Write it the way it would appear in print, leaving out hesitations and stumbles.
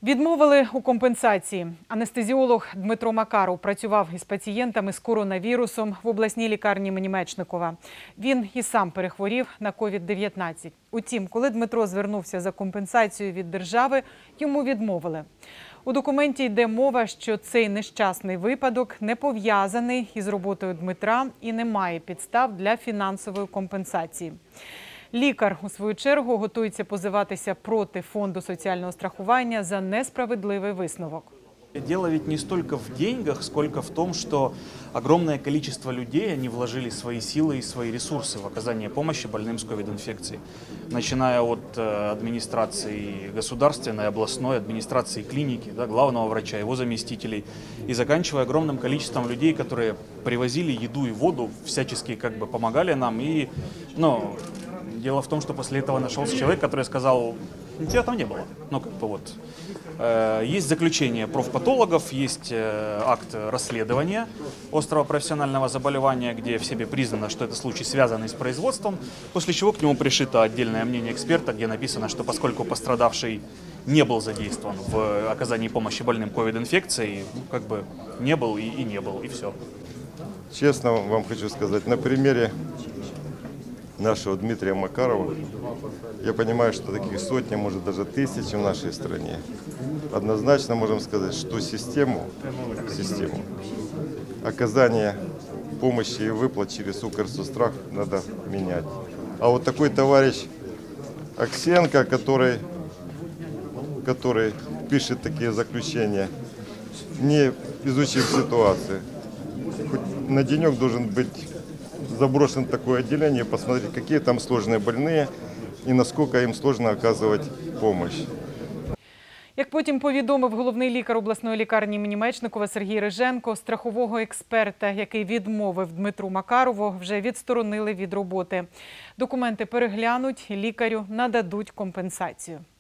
Відмовили у компенсації. Анестезіолог Дмитро Макаров працював із пацієнтами з коронавірусом в обласній лікарні імені Мечникова. Він і сам перехворів на COVID-19. Утім, коли Дмитро звернувся за компенсацією від держави, йому відмовили. У документі йде мова, що цей нещасний випадок не пов'язаний із роботою Дмитра і не має підстав для фінансової компенсації. Лікар, у свою чергу, готується позиватися проти Фонду соціального страхування за несправедливий висновок. Дело ведь не столько в деньгах, сколько в том, что огромное количество людей, они вложили свои силы и свои ресурсы в оказание помощи больным с ковид-инфекцией. Начиная от администрации государственной, областной, администрации клиники, главного врача, его заместителей, и заканчивая огромным количеством людей, которые привозили еду и воду, всячески помогали нам. И, дело в том, что после этого нашелся человек, который сказал: тебя там не было. Есть заключение профпатологов, есть акт расследования острого профессионального заболевания, где в себе признано, что это случай, связанный с производством, после чего к нему пришито отдельное мнение эксперта, где написано, что поскольку пострадавший не был задействован в оказании помощи больным COVID-инфекцией, не был и не был, и все. Честно вам хочу сказать, на примере нашего Дмитрия Макарова, я понимаю, что таких сотни, может даже тысячи в нашей стране. Однозначно можем сказать, что систему оказания помощи и выплат через Укрсоцстрах надо менять. А вот такой товарищ Аксенко, который пишет такие заключения, не изучив ситуацию, хоть на денек должен быть заброшен такое отделение, посмотреть, какие там сложные больные и насколько им сложно оказывать помощь. Як потім повідомив головний лікар обласної лікарні імені Мечникова Сергій Риженко, страхового експерта, який відмовив Дмитру Макарову, вже відсторонили від роботи. Документи переглянуть, лікарю нададуть компенсацію.